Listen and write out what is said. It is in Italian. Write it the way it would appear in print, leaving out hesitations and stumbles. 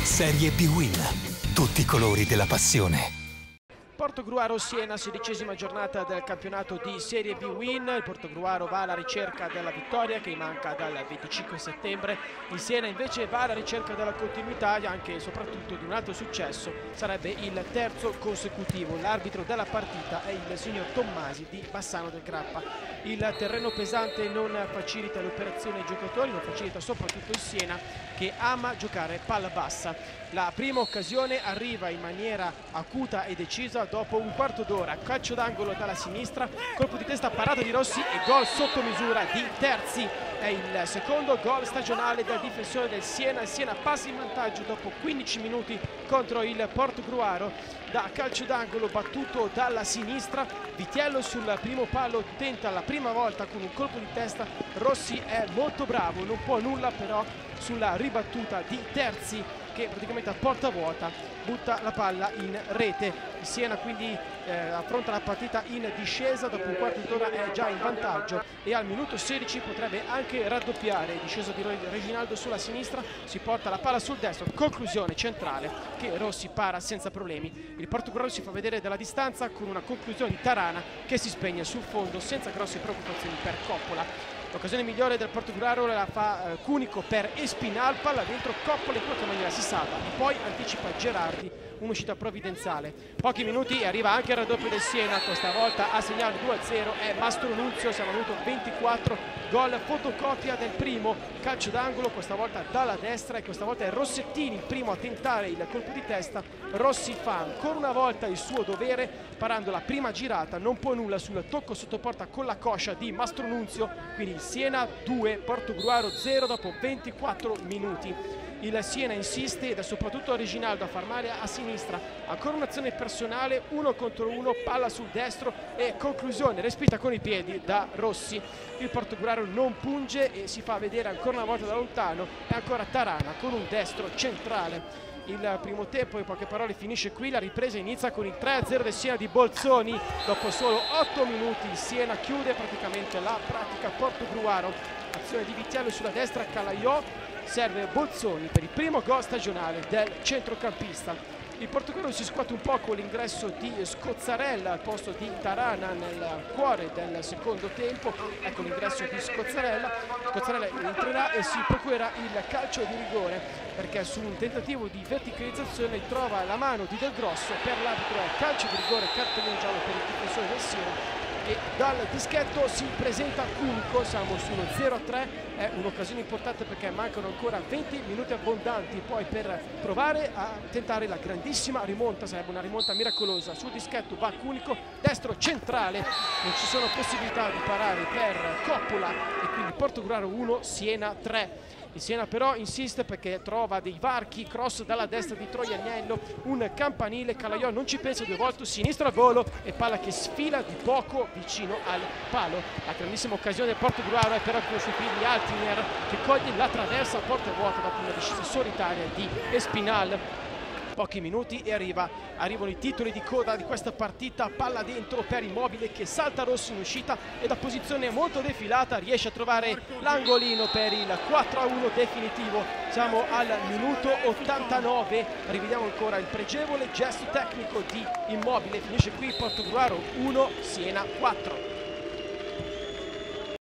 Serie B-Win. Tutti i colori della passione. Portogruaro-Siena, 16ª giornata del campionato di Serie B-Win. Il Portogruaro va alla ricerca della vittoria che manca dal 25 settembre. Il Siena invece va alla ricerca della continuità e anche e soprattutto di un altro successo. Sarebbe il terzo consecutivo. L'arbitro della partita è il signor Tommasi di Bassano del Grappa. Il terreno pesante non facilita l'operazione ai giocatori, non facilita soprattutto il Siena che ama giocare palla bassa. La prima occasione arriva in maniera acuta e decisa dopo un quarto d'ora, calcio d'angolo dalla sinistra, colpo di testa, parata di Rossi e gol sotto misura di Terzi. È il secondo gol stagionale del difensore del Siena. Il Siena passa in vantaggio dopo 15 minuti contro il Portogruaro da calcio d'angolo battuto dalla sinistra. Vitiello sul primo palo tenta la prima volta con un colpo di testa. Rossi è molto bravo, non può nulla però sulla ribattuta di Terzi che praticamente a porta vuota butta la palla in rete. Il Siena quindi affronta la partita in discesa, dopo un quarto d'ora è già in vantaggio e al minuto 16 potrebbe anche raddoppiare. Discesa di Reginaldo sulla sinistra, si porta la palla sul destro, conclusione centrale che Rossi para senza problemi. Il Portogruaro si fa vedere dalla distanza con una conclusione di Tarana che si spegne sul fondo senza grosse preoccupazioni per Coppola. L'occasione migliore del Portogruaro la fa Cunico per Espinal, palla dentro, Coppola in qualche maniera si salva e poi anticipa Gerardi, un'uscita provvidenziale. Pochi minuti e arriva anche il raddoppio del Siena, questa volta a segnare 2-0 è Mastro Nunzio, siamo al minuto 24, gol fotocopia del primo, calcio d'angolo questa volta dalla destra e questa volta è Rossettini il primo a tentare il colpo di testa. Rossi fa ancora una volta il suo dovere parando la prima girata, non può nulla sul tocco sottoporta con la coscia di Mastro Nunzio, quindi Siena 2, Portogruaro 0 dopo 24 minuti. Il Siena insiste ed è soprattutto Reginaldo a far male a sinistra, ancora un'azione personale, 1 contro 1, palla sul destro e conclusione respinta con i piedi da Rossi. Il Portogruaro non punge e si fa vedere ancora una volta da lontano, è ancora Tarana con un destro centrale. Il primo tempo in poche parole finisce qui, la ripresa inizia con il 3-0 del Siena di Bolzoni. Dopo solo 8 minuti il Siena chiude praticamente la pratica Portogruaro. Azione di Vitiello sulla destra, Calaiò, serve Bolzoni per il primo gol stagionale del centrocampista. Il Portogruaro si scuote un po' con l'ingresso di Scozzarella al posto di Tarana nel cuore del secondo tempo. Ecco l'ingresso di Scozzarella. Scozzarella entrerà e si procurerà il calcio di rigore perché su un tentativo di verticalizzazione trova la mano di Del Grosso, per l'arbitro è calcio di rigore, cartellino giallo per il difensore del Siena. E dal dischetto si presenta Cunico, siamo su uno 0-3, è un'occasione importante perché mancano ancora 20 minuti abbondanti poi per provare a tentare la grandissima rimonta, sarebbe una rimonta miracolosa. Sul dischetto va Cunico, destro centrale, non ci sono possibilità di parare per Coppola e quindi Portogruaro 1, Siena 3. Il Siena però insiste perché trova dei varchi, cross dalla destra di Troianiello, un campanile, Calaiò non ci pensa due volte, sinistro al volo e palla che sfila di poco vicino al palo. La grandissima occasione del Portogruaro è però con i suoi figli Altiner che coglie la traversa a porta vuota dopo una discesa solitaria di Espinal. Pochi minuti e arrivano i titoli di coda di questa partita, palla dentro per Immobile che salta Rossi in uscita e da posizione molto defilata riesce a trovare l'angolino per il 4-1 definitivo. Siamo al minuto 89, rivediamo ancora il pregevole gesto tecnico di Immobile, finisce qui Portogruaro 1, Siena 4.